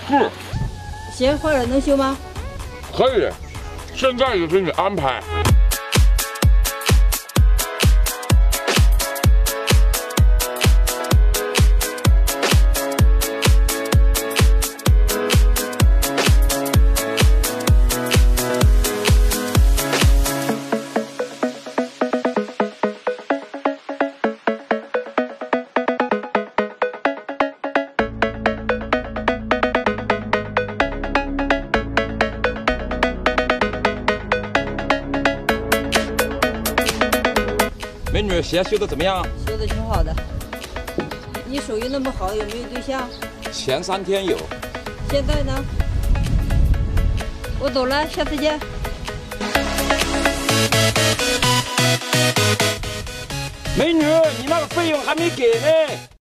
是。 鞋坏了能修吗？ 可以，现在就给你安排。 美女，鞋修的怎么样？ 修的挺好的。你手艺那么好，有没有对象？ 前3天有。 现在呢？我走了，下次见。 美女，你那个费用还没给呢。